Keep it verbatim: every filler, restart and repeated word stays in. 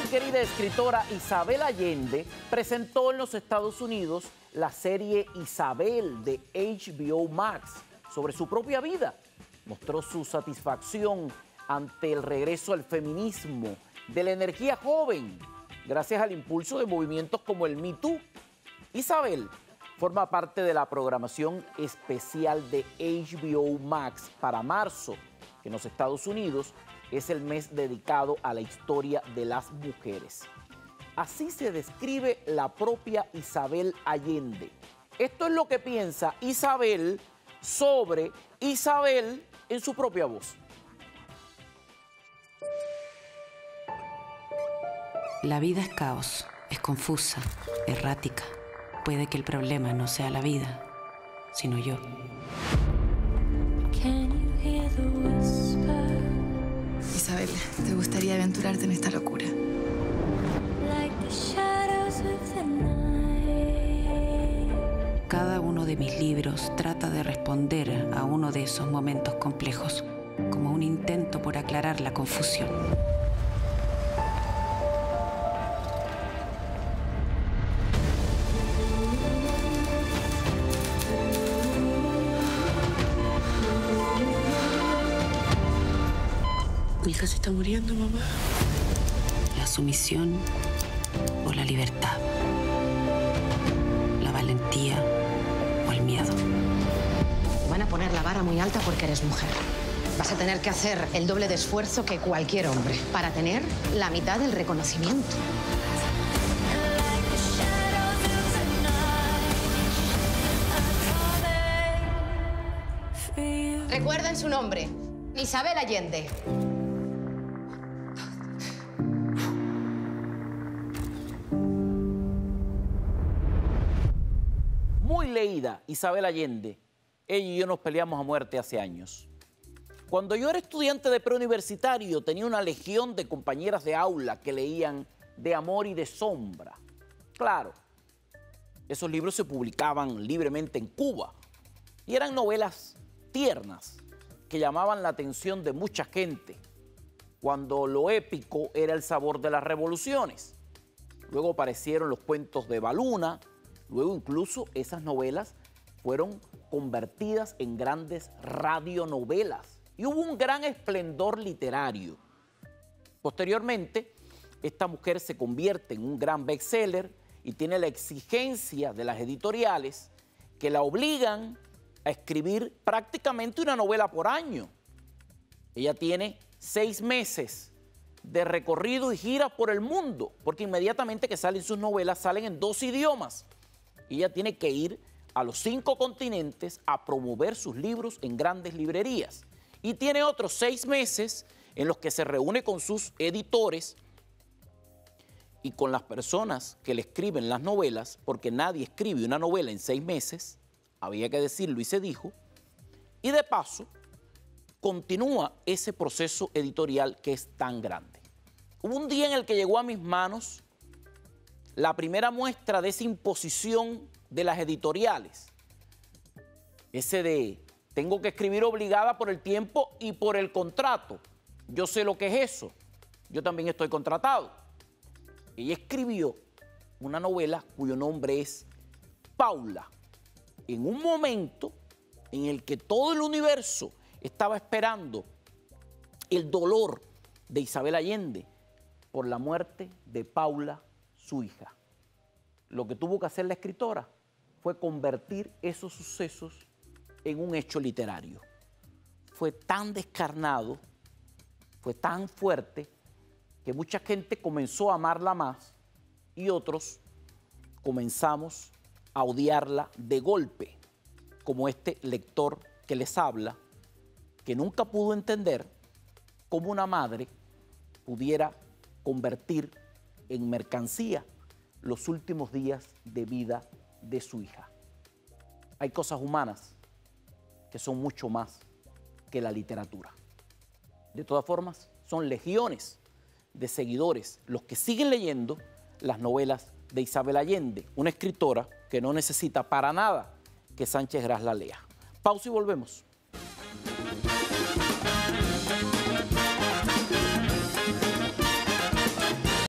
querida escritora Isabel Allende presentó en los Estados Unidos la serie Isabel de H B O Max sobre su propia vida. Mostró su satisfacción ante el regreso al feminismo, de la energía joven, gracias al impulso de movimientos como el Me Too. Isabel forma parte de la programación especial de H B O Max para marzo, que en los Estados Unidos es el mes dedicado a la historia de las mujeres. Así se describe la propia Isabel Allende. Esto es lo que piensa Isabel sobre Isabel en su propia voz. La vida es caos, es confusa, errática. Puede que el problema no sea la vida, sino yo. Isabel, ¿te gustaría aventurarte en esta locura? Cada uno de mis libros trata de responder a uno de esos momentos complejos, como un intento por aclarar la confusión. Mi hija se está muriendo, mamá. La sumisión o la libertad. La valentía o el miedo. Te van a poner la vara muy alta porque eres mujer. Vas a tener que hacer el doble de esfuerzo que cualquier hombre para tener la mitad del reconocimiento. Recuerden su nombre, Isabel Allende. Muy leída, Isabel Allende. Ella y yo nos peleamos a muerte hace años. Cuando yo era estudiante de preuniversitario, tenía una legión de compañeras de aula que leían De amor y de sombra. Claro, esos libros se publicaban libremente en Cuba y eran novelas tiernas que llamaban la atención de mucha gente, cuando lo épico era el sabor de las revoluciones. Luego aparecieron los cuentos de Baluna. Luego incluso esas novelas fueron convertidas en grandes radionovelas y hubo un gran esplendor literario. Posteriormente, esta mujer se convierte en un gran bestseller y tiene la exigencia de las editoriales que la obligan a escribir prácticamente una novela por año. Ella tiene seis meses de recorrido y giras por el mundo, porque inmediatamente que salen sus novelas salen en dos idiomas. Y ella tiene que ir a los cinco continentes a promover sus libros en grandes librerías. Y tiene otros seis meses en los que se reúne con sus editores y con las personas que le escriben las novelas, porque nadie escribe una novela en seis meses, había que decirlo y se dijo, y de paso continúa ese proceso editorial que es tan grande. Hubo un día en el que llegó a mis manos la primera muestra de esa imposición de las editoriales, ese de tengo que escribir obligada por el tiempo y por el contrato. Yo sé lo que es eso, yo también estoy contratado. Ella escribió una novela cuyo nombre es Paula, en un momento en el que todo el universo estaba esperando el dolor de Isabel Allende por la muerte de Paula, su hija. Lo que tuvo que hacer la escritora fue convertir esos sucesos en un hecho literario. Fue tan descarnado, fue tan fuerte, que mucha gente comenzó a amarla más y otros comenzamos a odiarla de golpe, como este lector que les habla, que nunca pudo entender cómo una madre pudiera convertir en mercancía los últimos días de vida de su hija. Hay cosas humanas que son mucho más que la literatura. De todas formas, son legiones de seguidores los que siguen leyendo las novelas de Isabel Allende, una escritora que no necesita para nada que Sánchez Gras la lea. Pausa y volvemos.